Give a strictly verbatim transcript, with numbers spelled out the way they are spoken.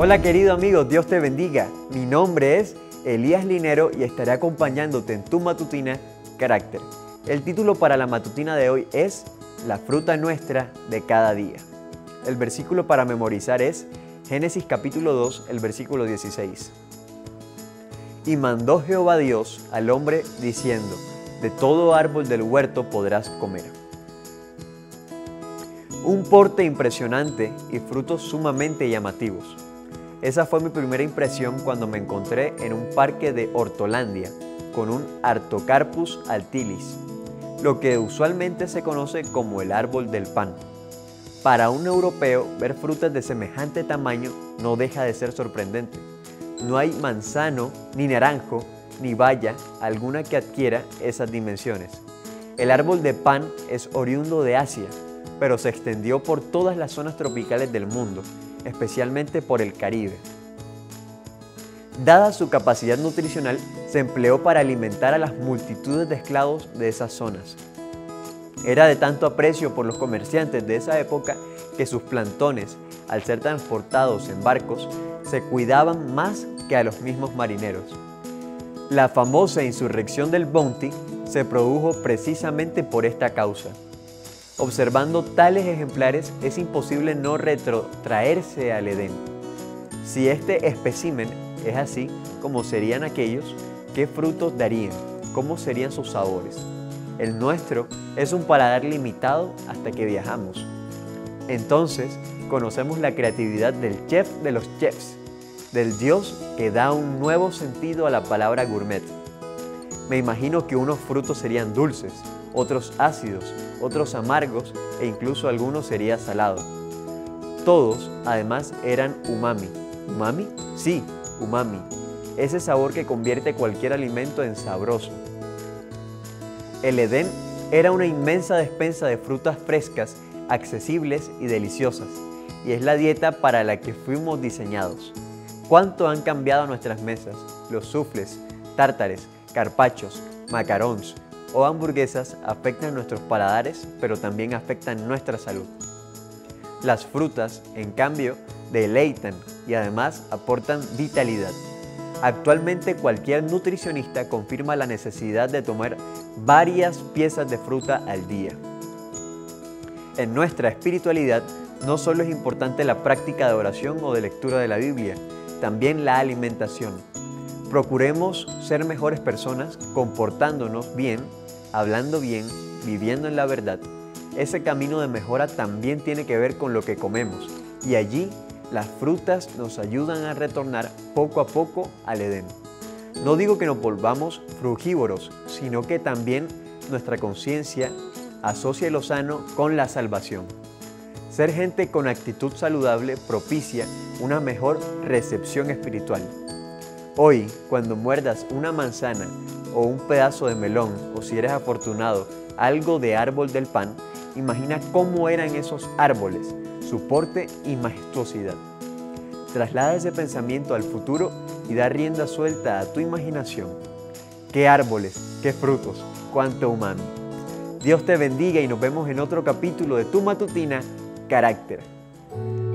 Hola querido amigo, Dios te bendiga. Mi nombre es Elías Linero y estaré acompañándote en tu matutina Carácter. El título para la matutina de hoy es La fruta nuestra de cada día. El versículo para memorizar es Génesis capítulo dos, el versículo dieciséis. Y mandó Jehová Dios al hombre diciendo, de todo árbol del huerto podrás comer. Un porte impresionante y frutos sumamente llamativos. Esa fue mi primera impresión cuando me encontré en un parque de Hortolandia con un Artocarpus altilis, lo que usualmente se conoce como el árbol del pan. Para un europeo, ver frutas de semejante tamaño no deja de ser sorprendente. No hay manzano, ni naranjo, ni baya alguna que adquiera esas dimensiones. El árbol de pan es oriundo de Asia, pero se extendió por todas las zonas tropicales del mundo, especialmente por el Caribe. Dada su capacidad nutricional, se empleó para alimentar a las multitudes de esclavos de esas zonas. Era de tanto aprecio por los comerciantes de esa época que sus plantones, al ser transportados en barcos, se cuidaban más que a los mismos marineros. La famosa insurrección del Bounty se produjo precisamente por esta causa. Observando tales ejemplares es imposible no retrotraerse al Edén. Si este espécimen es así, ¿cómo serían aquellos? ¿Qué frutos darían? ¿Cómo serían sus sabores? El nuestro es un paladar limitado hasta que viajamos. Entonces, conocemos la creatividad del chef de los chefs, del Dios que da un nuevo sentido a la palabra gourmet. Me imagino que unos frutos serían dulces, otros ácidos, otros amargos e incluso algunos serían salados. Todos, además, eran umami. ¿Umami? Sí, umami. Ese sabor que convierte cualquier alimento en sabroso. El Edén era una inmensa despensa de frutas frescas, accesibles y deliciosas, y es la dieta para la que fuimos diseñados. ¿Cuánto han cambiado nuestras mesas? Los soufflés, tártares, carpachos, macarons o hamburguesas afectan nuestros paladares, pero también afectan nuestra salud. Las frutas, en cambio, deleitan y además aportan vitalidad. Actualmente cualquier nutricionista confirma la necesidad de tomar varias piezas de fruta al día. En nuestra espiritualidad no solo es importante la práctica de oración o de lectura de la Biblia, también la alimentación. Procuremos ser mejores personas comportándonos bien, hablando bien, viviendo en la verdad. Ese camino de mejora también tiene que ver con lo que comemos y allí las frutas nos ayudan a retornar poco a poco al Edén. No digo que nos volvamos frugívoros, sino que también nuestra conciencia asocia lo sano con la salvación. Ser gente con actitud saludable propicia una mejor recepción espiritual. Hoy, cuando muerdas una manzana o un pedazo de melón, o si eres afortunado, algo de árbol del pan, imagina cómo eran esos árboles, su porte y majestuosidad. Traslada ese pensamiento al futuro y da rienda suelta a tu imaginación. ¡Qué árboles! ¡Qué frutos! ¡Cuánto umami! Dios te bendiga y nos vemos en otro capítulo de tu matutina Carácter.